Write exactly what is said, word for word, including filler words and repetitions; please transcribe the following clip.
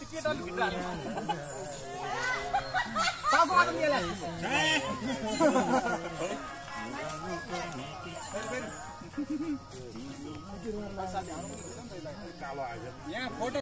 biscuit अलि भित्र हाल्नु ताको आदम गेला यहाँ फोटो